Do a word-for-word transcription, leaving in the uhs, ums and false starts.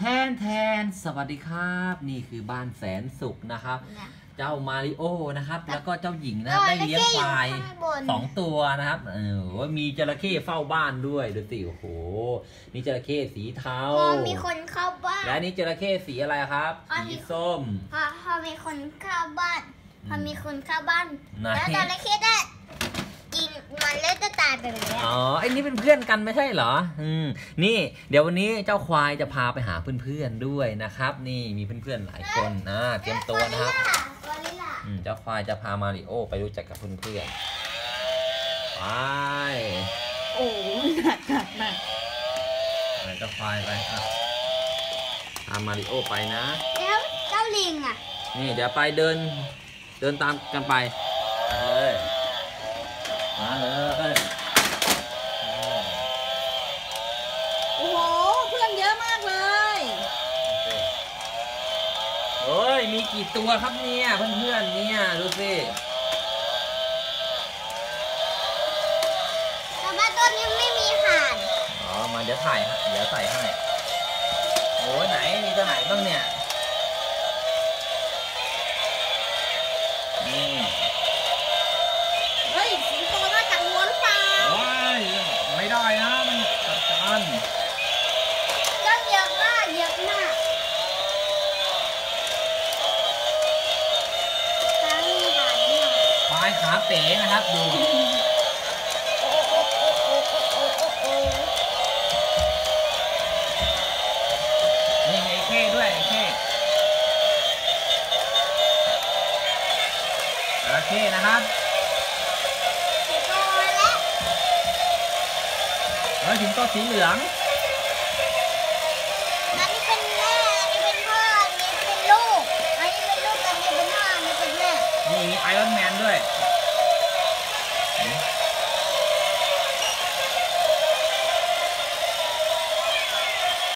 ทนแทนสวัสดีครับนี่คือบ้านแสนสุขนะครับเจ้ามาริโอนะครับแล้วก็เจ้าหญิงนะได้เลี้ยงควายสองตัวนะครับเออมีจระเข้เฝ้าบ้านด้วยดูสิโอ้โหนี่จระเข้สีเทาพอมีคนเข้าบ้านและนี่จระเข้สีอะไรครับสีส้มพอพอมีคนเข้าบ้านพอมีคนเข้าบ้านแล้วจระเข้ได้กินมันแล้วจะตายไปแบบนี้อ๋อไอ้นี่เป็นเพื่อนกันไม่ใช่เหรออืมนี่เดี๋ยววันนี้เจ้าควายจะพาไปหาเพื่อนๆด้วยนะครับนี่มีเพื่อนๆหลายคนนะเตรียมตัวนะครับอืมเจ้าควายจะพามาริโอไปรู้จักกับเพื่อนๆไปโอ้หนักหนักหนักไปเจ้าควายไปครับพามาริโอไปนะแล้วเจ้าลิงอ่ะนี่เดี๋ยวไปเดินเดินตามกันไปเลยมาเลยโอ้โหเพื่อนเยอะมากเลยเฮ้ยมีกี่ตัวครับเนี่ยเพื่อนๆเนี่ยดูสิแต่ว่าตัวนี้ไม่มีห่านอ๋อมาเดี๋ยวถ่ายเดี๋ยวใส่ให้โอ้ไหนมีตัวไหนบ้างเนี่ยนี่เฮ้ยสิงโตมาจากหัวหรือเปล่าไม่ได้นะมันจัดการต้องเยอะมากเยอะมากควายขาเป๋นะครับดูนี่ไอ้เข้ด้วยไอ้เข้โอเคนะครับเออถึงตัวสีเหลืองอันนี้เป็นแม่อันนี้เป็นพ่ออันนี้เป็นลูกอันนี้เป็นลูกอันนี้เป็นพ่ออันนี้เป็นแม่นี่มีไอรอนแม